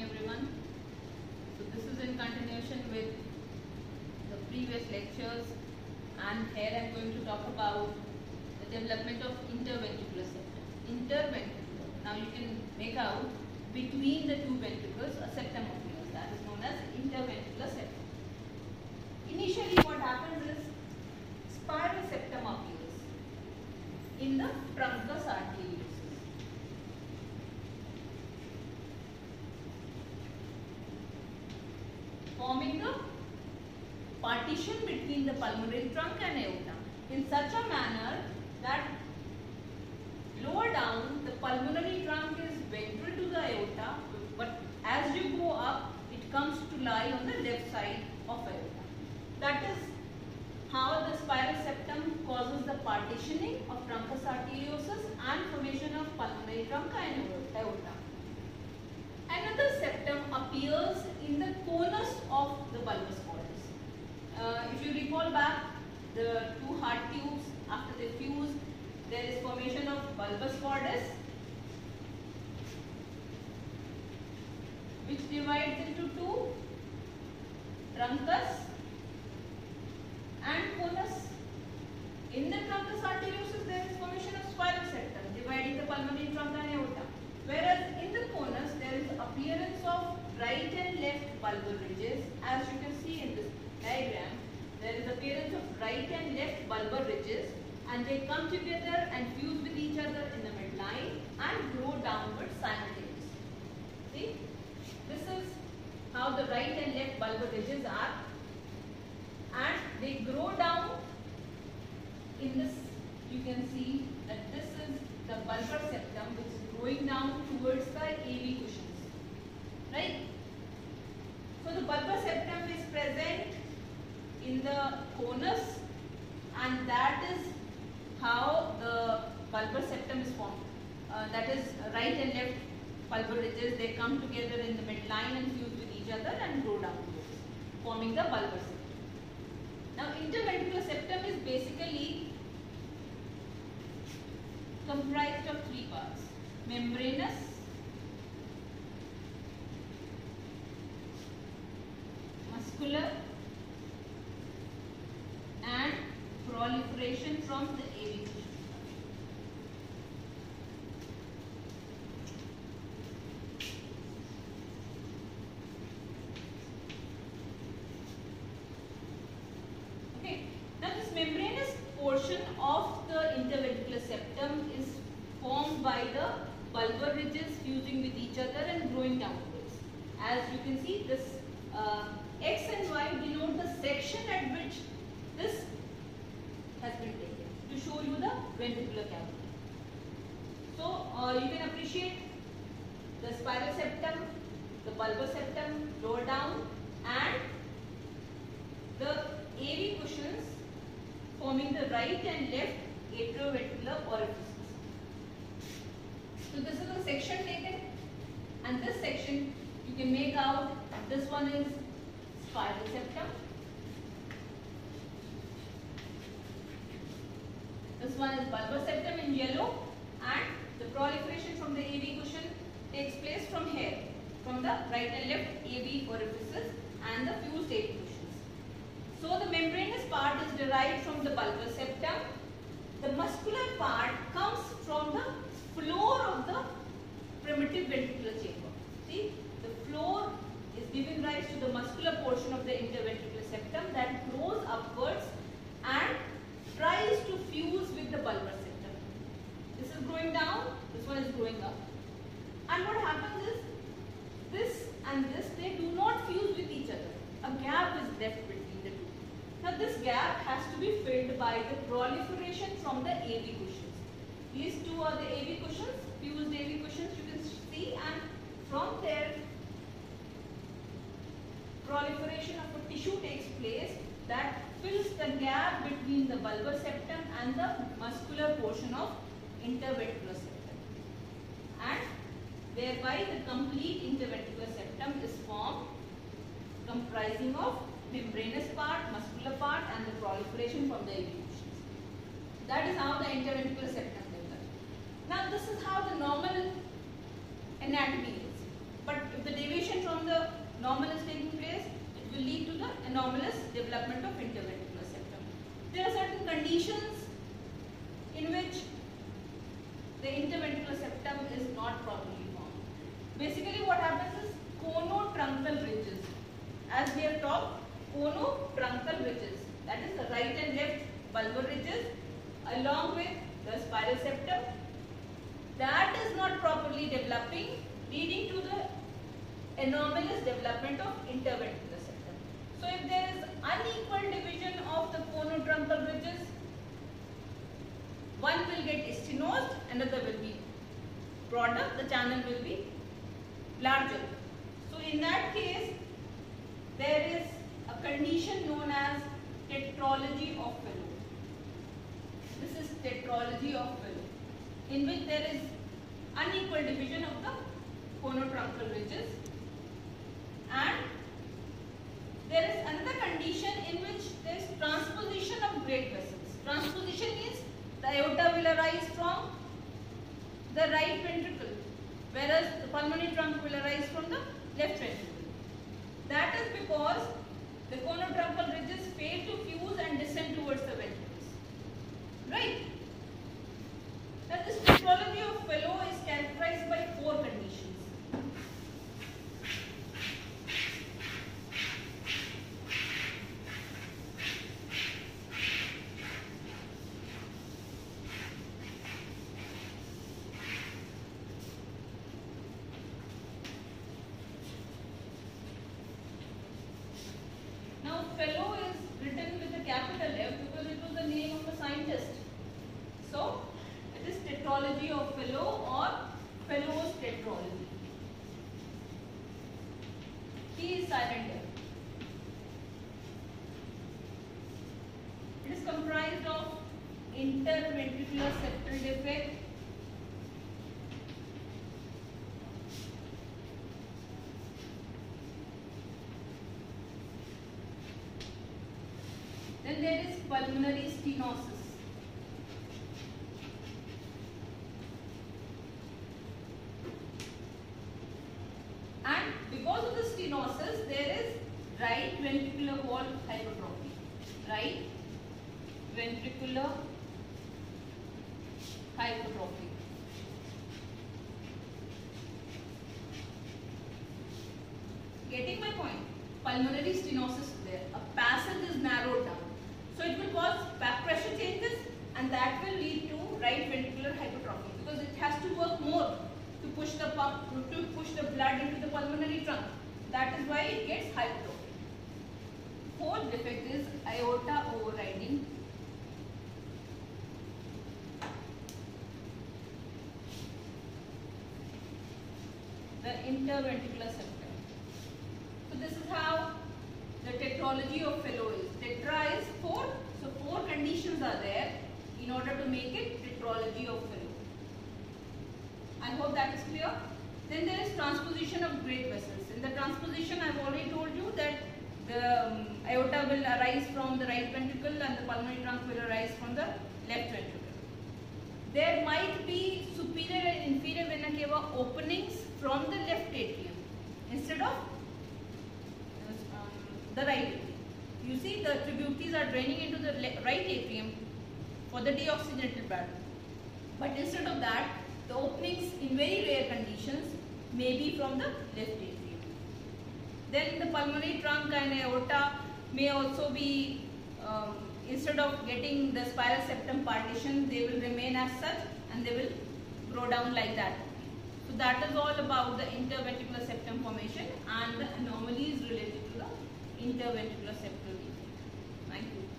everyone. So this is in continuation with the previous lectures, and here I am going to talk about the development of interventricular septum. Interventricular. Now you can make out between the two ventricles a septum appears, that is known as interventricular septum. Initially what happens is spiral septum appears in the truncus arteriosus. Forming the partition between the pulmonary trunk and aorta in such a manner that lower down the pulmonary trunk is ventral to the aorta, but as you go up it comes to lie on the left side of aorta. That is how the spiral septum causes the partitioning of truncus arteriosus and formation of pulmonary trunk and aorta. Another septum appears in the conus of the bulbus cordis. If you recall back the two heart tubes, after they fuse, there is formation of bulbus cordis, which divides into two, truncus and conus. In the truncus arteriosus, there is formation of spiral septum dividing the pulmonary trunk and aorta. Whereas in the conus there is appearance of right and left bulbar ridges. As you can see in this diagram, there is appearance of right and left bulbar ridges, and they come together and fuse with each other in the midline and grow downwards simultaneously. See, this is how the right and left bulbar ridges are, and they grow down. In this you can see that this is the bulbar septum, which is going down towards the AV cushions, right? So the bulbar septum is present in the conus, and that is how the bulbar septum is formed. That is right and left bulbar ridges, they come together in the midline and fuse with each other and grow downwards, forming the bulbar septum. Now interventricular septum is basically comprised of three parts: membranous, muscular, and proliferation from the AV cushion. Okay, now this membranous portion of the interventricular septum is formed by the bulbar ridges fusing with each other and growing downwards. As you can see, this X and Y denote the section at which this has been taken to show you the ventricular cavity. So you can appreciate the spiral septum, the bulbar septum lower down, and the AV cushions forming the right and left atrioventricular orifices. So this is a section taken, and this section you can make out. This one is spiral septum, this one is bulbar septum in yellow, and the proliferation from the AV cushion takes place from here, from the right and left AV orifices and the fused AV cushions. So the membranous part is derived from the bulbar septum. The muscular part comes from the floor of the primitive ventricular chamber. See, the floor is giving rise to the muscular portion of the interventricular septum that grows upwards and tries to fuse with the bulbar septum. This is growing down, this one is growing up. And what happens is, this and this, they do not fuse with each other. A gap is left between the two. Now this gap has to be filled by the proliferation from the AV cushions. These two are the AV cushions, fused AV cushions you can see, and from there proliferation of a tissue takes place that fills the gap between the bulbar septum and the muscular portion of interventricular septum, and thereby the complete interventricular septum is formed, comprising of membranous part, muscular part, and the proliferation from the AV cushions. That is how the interventricular septum develops. Now this is how the normal anatomy is. But if the deviation normal is taking place, it will lead to the anomalous development of interventricular septum. There are certain conditions in which the interventricular septum is not properly formed. Basically what happens is conotruncal ridges. As we have talked, conotruncal ridges, that is the right and left bulbar ridges along with the spiral septum, that is not properly developing, leading to the anomalous development of interventricular septum. So if there is unequal division of the conotruncal ridges, one will get stenosed, another will be broader, the channel will be larger. So in that case, there is a condition known as tetralogy of Fellow. This is tetralogy of Fellow, in which there is unequal division of the conotruncal ridges, and there is another condition in which there is transposition of great vessels. Transposition means the aorta will arise from the right ventricle, whereas the pulmonary trunk will arise from the left ventricle. That is because the conotruncal ridges fail to fuse and descend towards the ventricles. Right? Now this tetralogy of Fellow is characterized by 4 conditions. Now Fellow is written with a capital F because it was the name of a scientist. So it is tetralogy of Fellow or Fellow's tetralogy. T is silent F. It is comprised of interventricular septal defect, then there is pulmonary stenosis. And because of the stenosis, there is right ventricular wall hypertrophy. Right ventricular hypertrophy. Getting my point? Pulmonary stenosis is there. A passage is narrowed down. So it will cause back pressure changes, and that will lead to right ventricular hypertrophy because it has to work more to push the pump, to push the blood into the pulmonary trunk. That is why it gets hypertrophy. 4th defect is aorta overriding. The interventricular septum. So this is how the tetralogy of Fellow is. Tetra is 4, so 4 conditions are there in order to make it tetralogy of Fellow. I hope that is clear. Then there is transposition of great vessels. In the transposition, I have already told you that the aorta will arise from the right ventricle and the pulmonary trunk will arise from the left ventricle. There might be superior and inferior vena cava openings from the left atrium instead of the right atrium. You see, the tributaries are draining into the right atrium for the deoxygenated bladder. But instead of that, the openings in very rare conditions may be from the left atrium. Then the pulmonary trunk and aorta may also be, instead of getting the spiral septum partition, they will remain as such and they will grow down like that. So that is all about the interventricular septum formation and the anomalies related to the interventricular septal defect. Thank you.